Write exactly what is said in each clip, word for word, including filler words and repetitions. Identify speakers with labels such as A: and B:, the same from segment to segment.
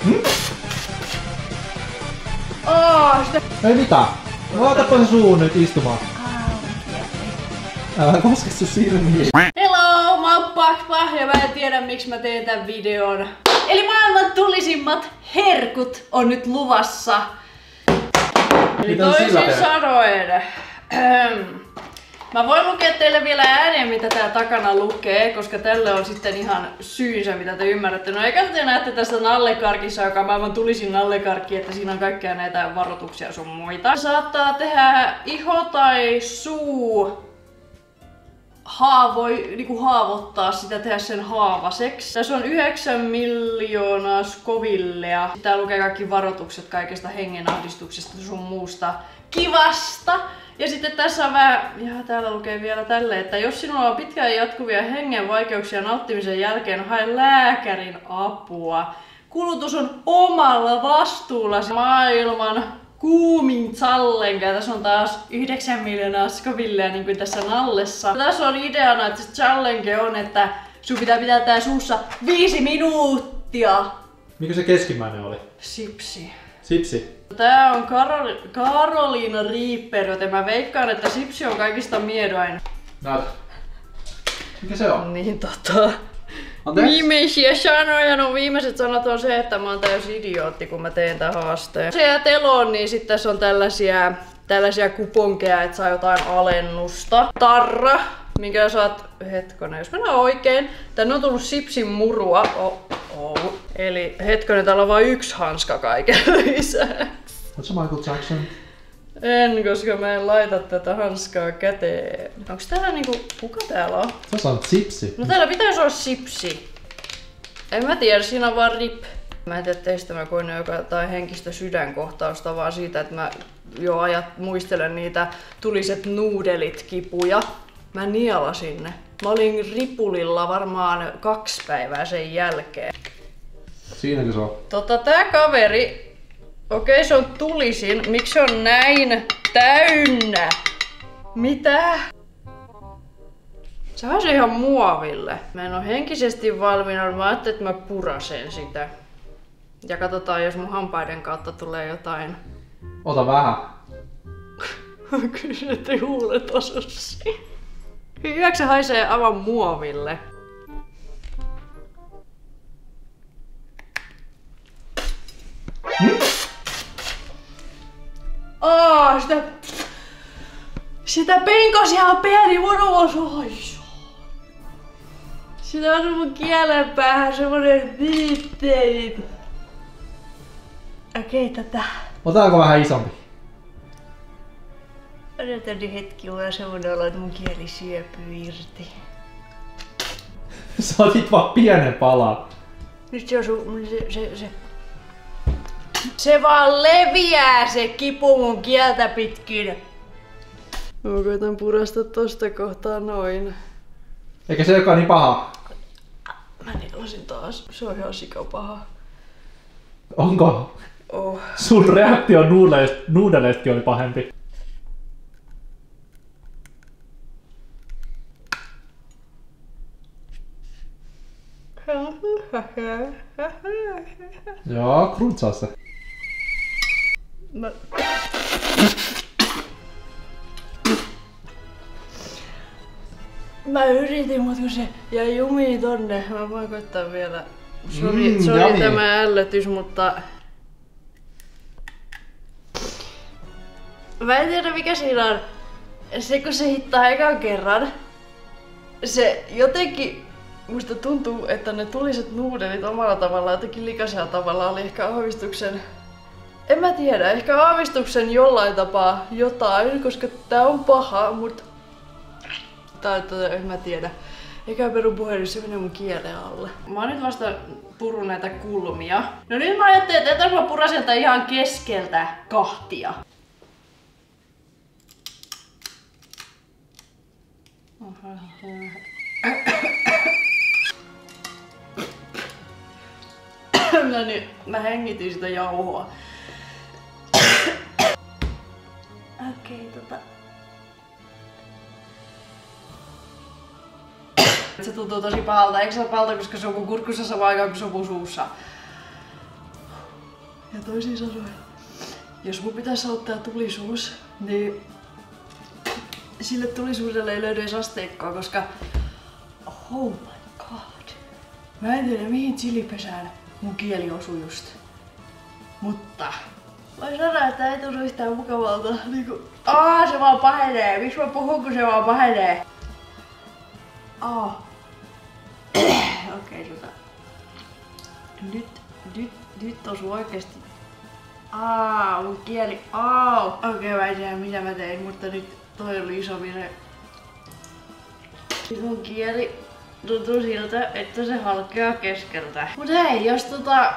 A: Hmm?
B: Oh, sitä...
A: Ei mitään. Laitapa se suu nyt istumaan. Älä koske sun silmiin.
B: Hello, mä oon Pakpa ja mä en tiedä miksi mä teen tän videon. Eli maailman tulisimmat herkut on nyt luvassa. Eli toisin sanoen. Mä voin lukea teille vielä ääneen mitä tää takana lukee, koska tälle on sitten ihan syynsä mitä te ymmärrätte. No eikä te näette tästä nallekarkissa, joka on maailman tulisin nallekarkki, että siinä on kaikkea näitä varoituksia sun muita. Saattaa tehdä iho tai suu haavoi, niinku haavoittaa sitä, tehdä sen haavaseksi. Tässä on yhdeksän miljoonaa Scovillea. Tää lukee kaikki varoitukset kaikesta hengenahdistuksesta sun muusta kivasta. Ja sitten tässä on vähän, ja täällä lukee vielä tälleen, että jos sinulla on pitkään jatkuvia hengenvaikeuksia nauttimisen jälkeen, hae lääkärin apua. Kulutus on omalla vastuulla. Maailman kuumin challenga. Tässä on taas yhdeksän miljoonaa Scovillea niin kuin tässä nallessa. Tässä on ideana, että se challenge on, että sun pitää pitää tää suussa viisi minuuttia.
A: Mikä se keskimmäinen oli?
B: Sipsi.
A: Sipsi.
B: Tää on Karol Carolina Reaper, joten mä veikkaan, että sipsi on kaikista miedoin.
A: Näytä. Mikä se on?
B: Niin tota.
A: Anteeksi?
B: Viimeisiä sanoja, no viimeiset sanat on se, että mä oon täysin idiootti, kun mä teen tän haasteen. Se jää teloon, niin sit tässä on tällaisia, tällaisia kuponkeja, että saa jotain alennusta. Tarra, minkä saat, hetkonen, jos mennään oikein. Tänne on tullut sipsin murua. Oh, oh. Eli hetkonen, täällä on vain yksi hanska kaiken lisäksi.
A: Oot sä Michael Jackson?
B: En, koska mä en laita tätä hanskaa käteen. Onks täällä niinku, kuka täällä on?
A: Sä sanot sipsi.
B: No täällä pitäisi olla sipsi. En mä tiedä, siinä on vaan rip. Mä en tiedä teistä, mä koin jotain henkistä sydänkohtausta vaan siitä, että mä jo ajat muistelen niitä tuliset nuudelit kipuja. Mä nielasin ne. Mä olin ripulilla varmaan kaksi päivää sen jälkeen.
A: Siinäkö se on?
B: Tota tää kaveri, okei se on tulisin, miksi se on näin täynnä? Mitä? Se on se ihan muoville. Mä en oo henkisesti valmiina, mä ajattelin, että mä purasen sitä. Ja katsotaan, jos mun hampaiden kautta tulee jotain.
A: Ota vähän.
B: Kyllä ettei huulet osu siihen. Hyväksi se haisee aivan muoville.
A: Hmm?
B: Aa, sitä... Sitä penkos ihan pieni munuosuus. Sitä on mun kielen päähän semmonen viittein. Okei, tätä.
A: Otetaanko vähän isompi?
B: Odotan nyt hetki, mulla on semmonen olo, että mun kieli syöpyy irti.
A: Sä otit vaan pienen palan.
B: Nyt se on sun... Se, se, se. Se vaan leviää se kipu mun kieltä pitkin. Mä koitan purasta tosta kohtaa noin.
A: Eikä se olekaan niin paha?
B: Mä nielasin taas. Se on ihan sikapaha.
A: Onko?
B: Oh.
A: Sun reaktio nuudeleistakin oli pahempi. Joo, kruntsaa se.
B: Mä... Mä yritin, mutta kun se jäi jumiin tonne. Mä voin koittaa vielä. Sori,
A: Mm,
B: sori
A: jami.
B: tämä ällötys, mutta... Mä en tiedä mikä siinä on. Se kun se hittaa ekan kerran. Se jotenkin... Musta tuntuu, että ne tuliset nuudelit omalla tavallaan, jotenkin likaisella tavalla oli ehkä aavistuksen... En mä tiedä, ehkä aavistuksen jollain tapaa jotain, koska tää on paha, mut... Tai tota, en mä tiedä. Eikä perun puhelin, se menee mun kielen alle. Mä oon nyt vasta purun näitä kulmia. No nyt mä ajattelin, että mä purasen tää ihan keskeltä kahtia. No niin, mä hengitin sitä jauhoa. Okei, okay, tota... Se tuntuu tosi pahalta, eikö se ole pahalta, koska se on mun kurkussa samaan aikaan kuin se on mun suussa. Ja toisin sanoen, jos mun pitäisi ottaa tulisuus, niin sille tulisuudelle ei löydy edes asteikkoa, koska oh my god. Mä en tiedä mihin chilipesään mun kieli osui just. Mutta voin sanoa, että ei tunnu yhtään mukavalta. Niinku, aah, se vaan pahenee. Miksi mä puhun, kun se vaan pahenee? Aah. Okei, okay, tota. Nyt, nyt, nyt osuu oikeesti. Aa, mun kieli. Au. Okei, okay, mä en tiedä mitä mä tein, mutta nyt toi oli iso virhe. Nyt mun kieli tuntuu siltä, että se halkeaa keskeltä. Mut hei, jos tota...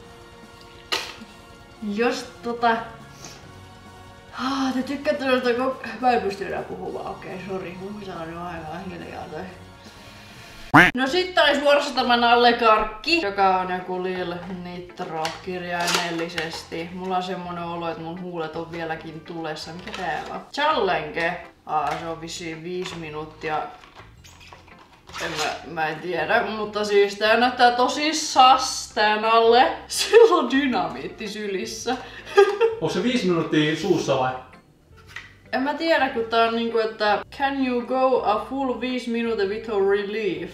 B: Jos tota... Ah, te tykkäätte noista koko... Mä en pysty enää puhumaan, okei, okay, sori. Mun pitää olla nyt aivan hiljaa toi. No sitten olisi vuorossa tämä nallekarkki, joka on joku Lil Nitro kirjaimellisesti. Mulla on semmonen olo, että mun huulet on vieläkin tulessa. Mikä täällä on? Challenge! Aa, se on vissiin viisi minuuttia. En mä, mä en tiedä, mutta siis tää näyttää tosi sas tää nalle. Sillä on dynamiitti sylissä.
A: Onko se viisi minuuttia suussa vai?
B: En mä tiedä, kun tää on niinku, että can you go a full viisi minuuttia without relief?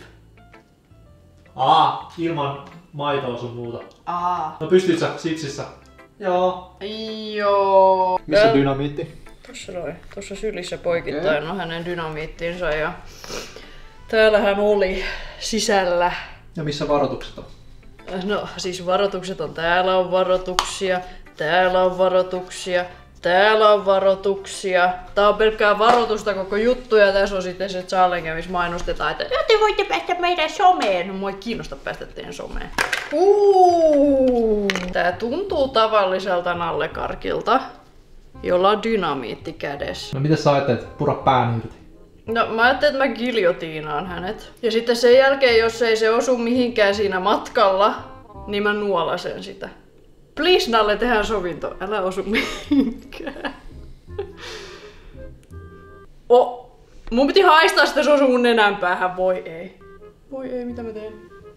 A: Aa, ilman maitoa sun muuta.
B: Aa.
A: No pystyt sä sitsissä? Joo.
B: Joo.
A: Missä Ä... dynamiitti?
B: Tossa noin. Tossa sylissä poikittain on hänen dynamiittinsa ja täällä hän oli sisällä.
A: Ja missä varoitukset on?
B: No siis varoitukset on, täällä on varoituksia, täällä on varoituksia, täällä on varoituksia. Tää on pelkkää varoitusta koko juttu ja tässä on sitten se challenge, missä mainostetaan, että te voitte päästä meidän someen. No mua ei kiinnosta päästä teidän someen. Uuu. Tää tuntuu tavalliselta nallekarkilta, jolla on dynamiitti kädessä.
A: No miten sä ajattelet, pura pään irti?
B: No mä ajattelin, että mä giljotiinaan hänet. Ja sitten sen jälkeen, jos ei se osu mihinkään siinä matkalla, niin mä nuolasen sitä. Please Nalle, tehdään sovinto. Älä osu mihinkään. Oh, mun piti haistaa sitä, se osuu mun nenän päähän. Voi ei. Voi ei, mitä mä teen?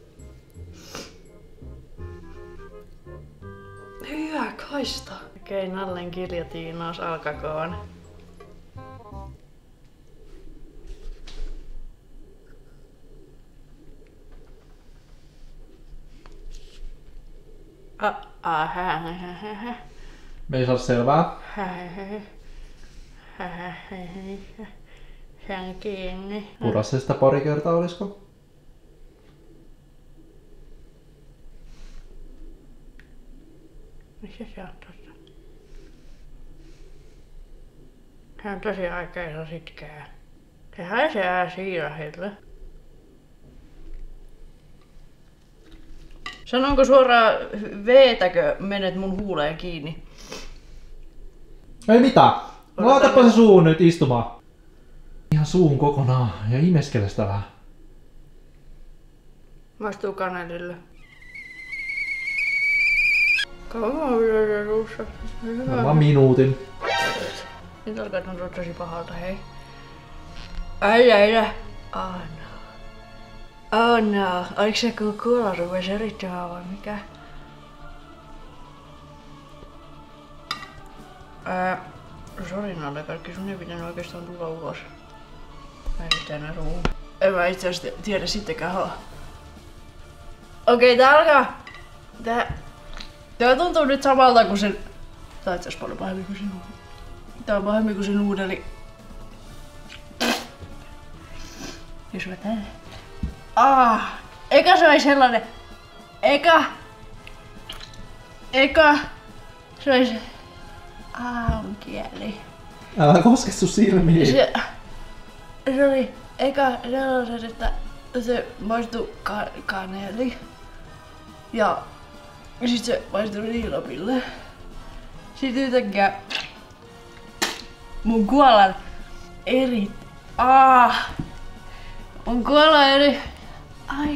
B: Hyvä kaista. Okei, Nallen giljotiinaus alkakoon. Ah, ah, hä, hä, hä, hä.
A: Me ei saa selvää.
B: Se on kiinni.
A: Pura se sitä pari kertaa, olisiko?
B: Missä se on tossa? Se on tosi aikeissa sitkää. Se haisee siirahille. Sanonko suoraan veetäkö menet mun huuleen kiinni?
A: Ei mitään. Laitapa se suun nyt istumaan. Ihan suun kokonaan ja imeskele sitä vähän.
B: Maistuu kanelille. Kauan vielä suussa.
A: Varmaan minuutin.
B: Nyt alkaa tuntua tosi pahalta, hei. Ai ai ai. Oh no. Oh no. Oliko se kun kuolla rupesi erittämään vai mikä? Ää, sori nallekarkki, sun ei pitänyt oikeastaan tulla ulos. Mä en sitä enää suuhun. En mä itse asiassa tiedä sittenkään. Okei, tää alkaa. Tää... Tää tuntuu nyt samalta kuin sen... Tää on itse asiassa paljon pahemmin kuin se nuudeli. Tää on pahemmin kuin se nuudeli. Jos mä tän... Ah, eka se oli sellainen... Eka... Eka... Se oli se... Aun kieli.
A: Älä koske sun silmiin.
B: Se... Se oli eka sellaisen, että se maistui ka kaneli. Ja... Ja sit se maistui riilapille. Sitten yhtäkkiä... Mun kuolan eri... Ah! Mun kuolan eri... Ai...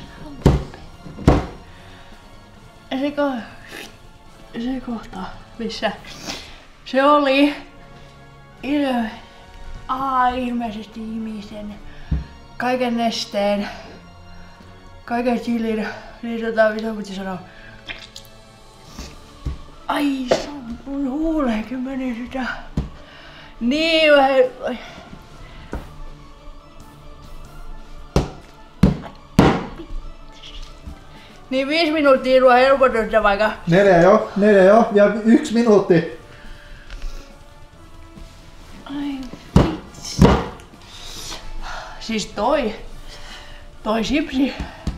B: Se ko... Se kohta, missä... Se oli... Ilme... Ai, ilmeisesti ihmisen... Kaiken nesteen... Kaiken chilin... Niin tota, mitä piti sanoa? Ai mun huuleenkin meni sitä. Niin vähän. Niin viisi minuuttia tuo helpotusta vaikka.
A: Neljä jo, neljä jo ja yksi minuutti.
B: Ai vitsi. Siis toi. Toi sipsi.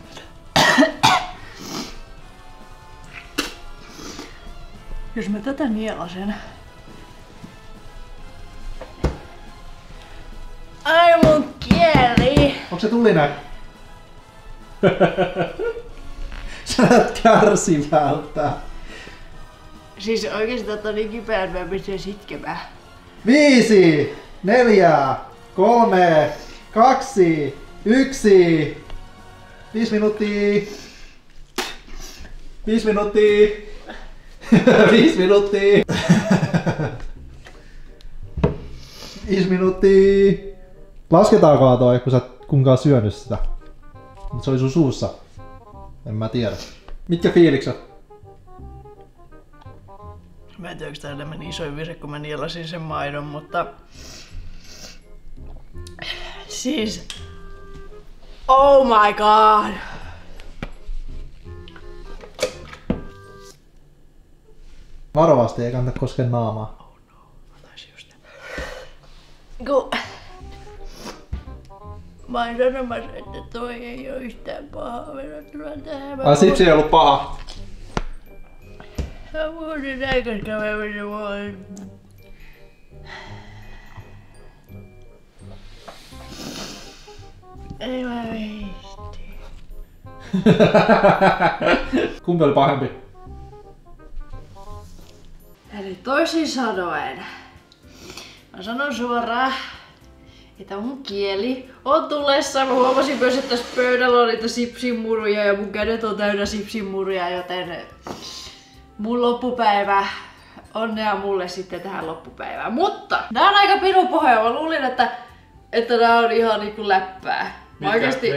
B: Jos mä tätä nielasen. Ai mun kieli!
A: Onko se tulinen? Sä näet kärsivältä.
B: Siis oikeesti tätä on niin kipeä, että mä pystyn sitkemään.
A: Viisi, neljä, kolme, kaksi, yksi. Viisi minuuttia. Viisi minuuttia. Viisi minuuttia. Viisi minuuttia. Lasketaanko toi, kun sä kunkaan syönyt sitä? Mut se oli sun suussa. En mä tiedä. Mitkä fiilikset?
B: Mä en tiedä, onko tää enemmän isoin virhe, kun mä nielasin sen maidon, mutta... Siis... Oh my god!
A: Varovasti, ei kannata koskea naamaa.
B: Oh no, mä taisin just... Kun... Mä oon sanomassa, että toi ei oo yhtään paha verrattuna tähän.
A: Ai sipsi ei ollut paha.
B: Mä muuten näin, koska mä menin voin. Ei mä viisti.
A: Kumpi oli pahempi?
B: Eli toisin sanoen, mä sanon suoraan, että mun kieli on tulessa. Mä huomasin myös, että tässä pöydällä on niitä sipsimuruja ja mun kädet on täynnä sipsimuruja, joten mun loppupäivä, onnea mulle sitten tähän loppupäivään. Mutta nää on aika pirun pohja. Mä luulin, että, että nää on ihan niinku läppää. Mä oikeesti...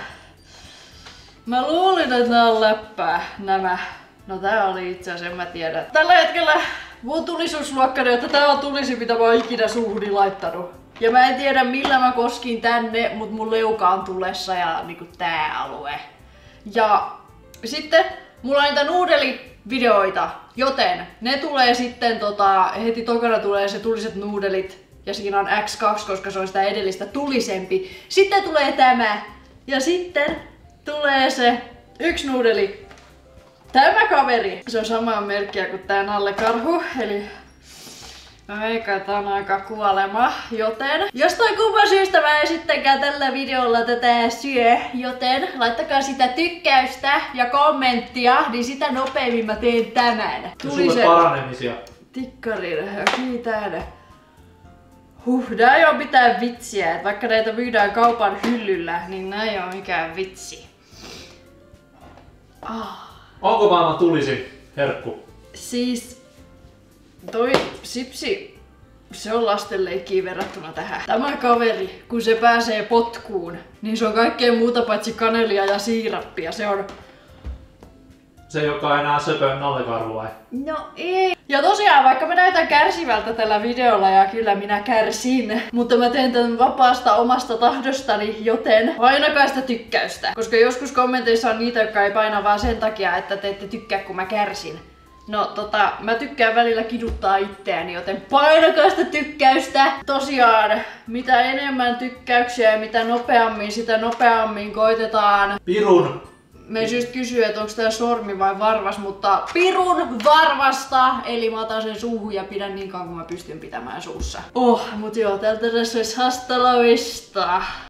B: Mä luulin, että nää on läppää, nämä. No tää oli itse asiassa, en mä tiedä. Tällä hetkellä mun tulisuusluokkani, että tää on tulisi, mitä mä oon ikinä suuhuni laittanut. Ja mä en tiedä millä mä koskin tänne, mut mun leuka on tulessa ja niinku tää alue. Ja sitten mulla on niitä nuudelivideoita, joten ne tulee sitten tota, heti tokana tulee se tuliset nuudelit. Ja siinä on X kaksi, koska se on sitä edellistä tulisempi. Sitten tulee tämä. Ja sitten tulee se yksi nuudeli. Tämä kaveri. Se on samaa merkkiä kuin tää nallekarhu. Eli mä veikkaan, että on aika kuolema, joten jostain kumman syystä mä en sittenkään tällä videolla tätä syö, joten laittakaa sitä tykkäystä ja kommenttia, niin sitä nopeammin mä teen tämän.
A: Tuli sulle paranemisia.
B: Tikkarin, kiitän. Huh, nää ei oo mitään vitsiä, että vaikka näitä myydään kaupan hyllyllä, niin nää ei oo mikään vitsi. Ah.
A: Onko maailman tulisi herkku?
B: Siis toi sipsi, se on lastenleikkiä verrattuna tähän. Tämä kaveri, kun se pääsee potkuun, niin se on kaikkea muuta paitsi kanelia ja siirappia. Se on...
A: Se, joka enää söpöön nallekarhu vai?
B: No ei. Ja tosiaan, vaikka mä näytän kärsivältä tällä videolla, ja kyllä minä kärsin, mutta mä teen tämän vapaasta omasta tahdostani, joten painakaa sitä tykkäystä. Koska joskus kommenteissa on niitä, jotka ei paina vaan sen takia, että te ette tykkää, kun mä kärsin. No tota, mä tykkään välillä kiduttaa itseäni, joten painakaa sitä tykkäystä. Tosiaan, mitä enemmän tykkäyksiä ja mitä nopeammin, sitä nopeammin koitetaan.
A: Pirun!
B: Me just kysyy, että onko tää sormi vai varvas, mutta pirun varvasta! Eli mä otan sen suuhun ja pidän niin kauan, kun mä pystyn pitämään suussa. Oh, mut joo, tältä tässä olisi hasta la vista.